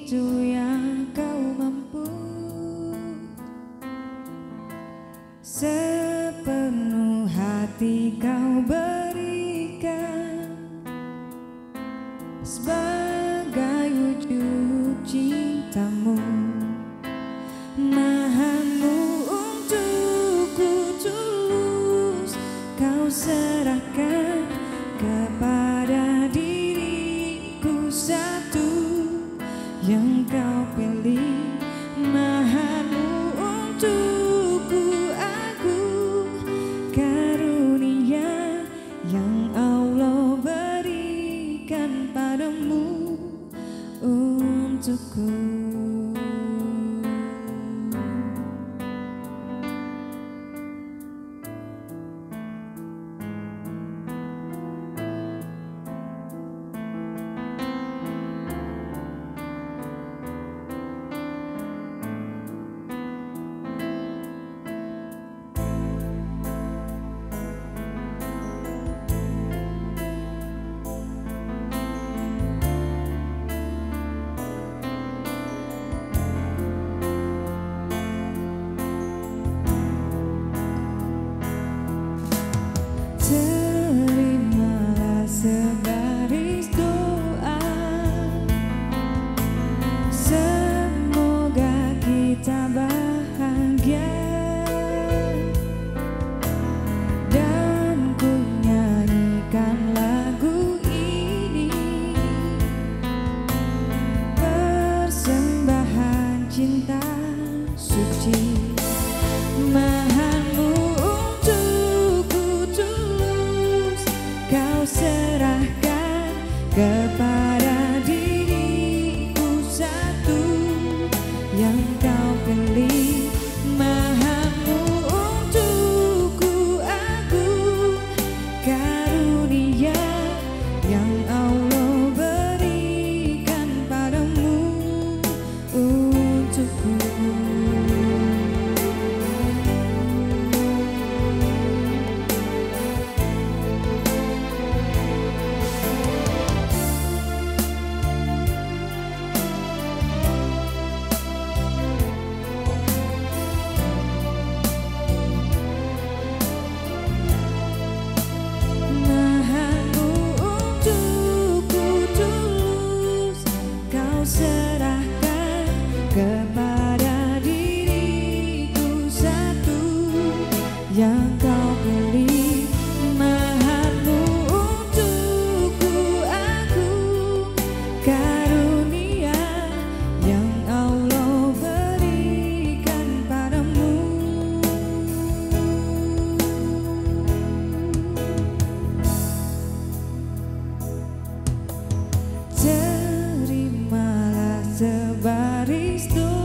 itu yang kau mampu, sepenuh hati kau berikan sebagai wujud cintamu. Mahamu untukku tulus kau serahkan kepada diriku satu yang kau pilih. Mahamu untukku agung, karunia yang Allah berikan padamu untukku. Terimalah sebaris doa, semoga kita bahagia, dan ku nyanyikan lagu ini, persembahan cinta suci. Mahamu untukku tulus kau serahkan kepada diriku satu yang kau pilih. Mahamu untukku agung, karunia yang Allah berikan padamu untukku. Serahkan kepada diriku satu yang kau pilih. Mahamu untukku agung, karunia yang Allah berikan padamu. Terimalah sebaris doa,